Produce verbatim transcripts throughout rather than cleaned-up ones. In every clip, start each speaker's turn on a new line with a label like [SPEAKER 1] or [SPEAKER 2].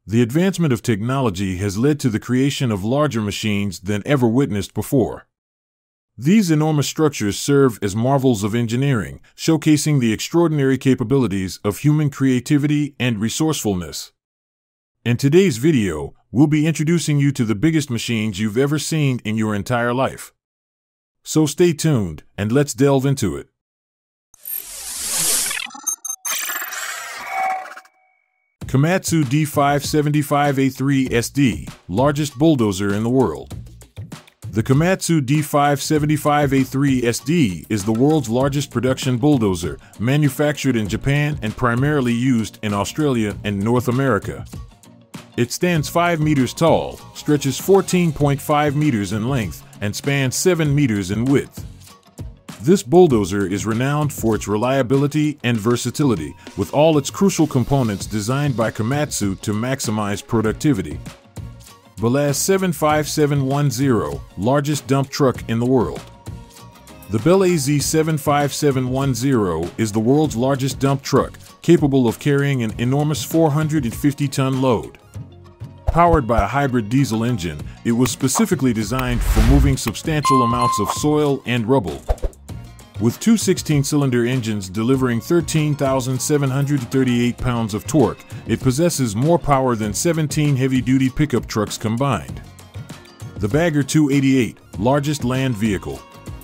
[SPEAKER 1] The advancement of technology has led to the creation of larger machines than ever witnessed before. These enormous structures serve as marvels of engineering, showcasing the extraordinary capabilities of human creativity and resourcefulness. In today's video, we'll be introducing you to the biggest machines you've ever seen in your entire life. So stay tuned, and let's delve into it. Komatsu D five seventy-five A three S D, largest bulldozer in the world. The Komatsu D five seventy-five A three S D is the world's largest production bulldozer, manufactured in Japan and primarily used in Australia and North America. It stands five meters tall, stretches fourteen point five meters in length, and spans seven meters in width. This bulldozer is renowned for its reliability and versatility, with all its crucial components designed by Komatsu to maximize productivity. Belaz seven five seven one zero, largest dump truck in the world. The Belaz seven five seven one zero is the world's largest dump truck, capable of carrying an enormous four hundred fifty ton load. Powered by a hybrid diesel engine, it was specifically designed for moving substantial amounts of soil and rubble. With two sixteen cylinder engines delivering thirteen thousand seven hundred thirty-eight pounds of torque, it possesses more power than seventeen heavy-duty pickup trucks combined. The Bagger two eighty-eight, largest land vehicle.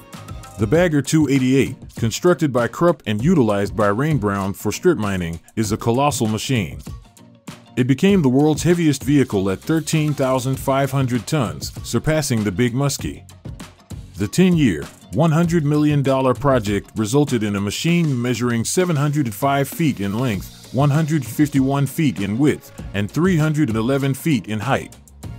[SPEAKER 1] The Bagger two eighty-eight, constructed by Krupp and utilized by Rainbrown for strip mining, is a colossal machine. It became the world's heaviest vehicle at thirteen thousand five hundred tons, surpassing the Big Muskie. The ten-year, one hundred million dollar project resulted in a machine measuring seven hundred five feet in length, one hundred fifty-one feet in width, and three hundred eleven feet in height.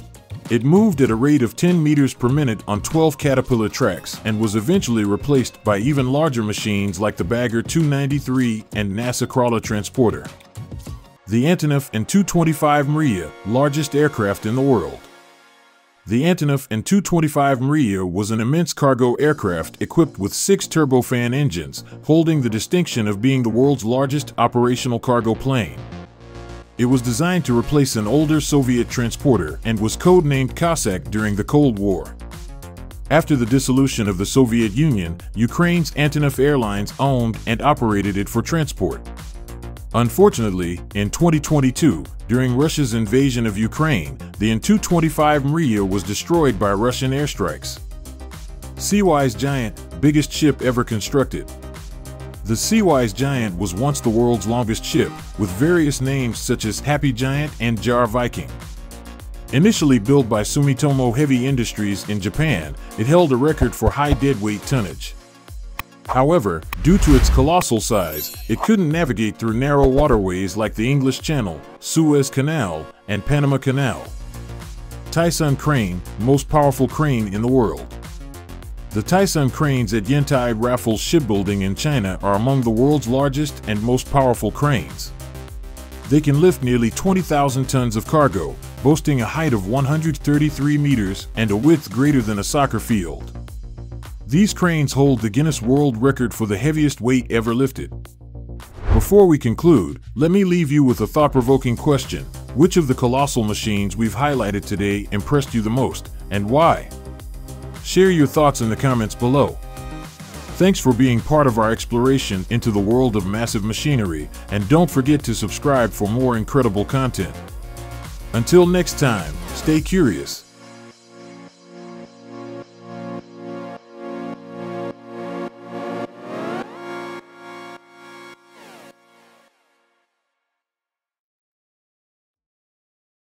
[SPEAKER 1] It moved at a rate of ten meters per minute on twelve Caterpillar tracks and was eventually replaced by even larger machines like the Bagger two ninety-three and NASA Crawler Transporter. The Antonov and two twenty-five Mriya, largest aircraft in the world. The Antonov and two twenty-five Mriya was an immense cargo aircraft equipped with six turbofan engines, holding the distinction of being the world's largest operational cargo plane. It was designed to replace an older Soviet transporter and was codenamed Cossack during the Cold War. After the dissolution of the Soviet Union, Ukraine's Antonov Airlines owned and operated it for transport. Unfortunately, in twenty twenty-two, during Russia's invasion of Ukraine, the An two twenty-five Mriya was destroyed by Russian airstrikes. Seawise Giant, biggest ship ever constructed. The Seawise Giant was once the world's longest ship, with various names such as Happy Giant and Jar Viking. Initially built by Sumitomo Heavy Industries in Japan, it held a record for high deadweight tonnage. However, due to its colossal size, it couldn't navigate through narrow waterways like the English Channel, Suez Canal, and Panama Canal. Taisun crane, most powerful crane in the world. The Taisun cranes at Yantai Raffles Shipbuilding in China are among the world's largest and most powerful cranes. They can lift nearly twenty thousand tons of cargo, boasting a height of one hundred thirty-three meters and a width greater than a soccer field. These cranes hold the Guinness World Record for the heaviest weight ever lifted. Before we conclude, let me leave you with a thought-provoking question. Which of the colossal machines we've highlighted today impressed you the most, and why? Share your thoughts in the comments below. Thanks for being part of our exploration into the world of massive machinery, and don't forget to subscribe for more incredible content. Until next time, stay curious.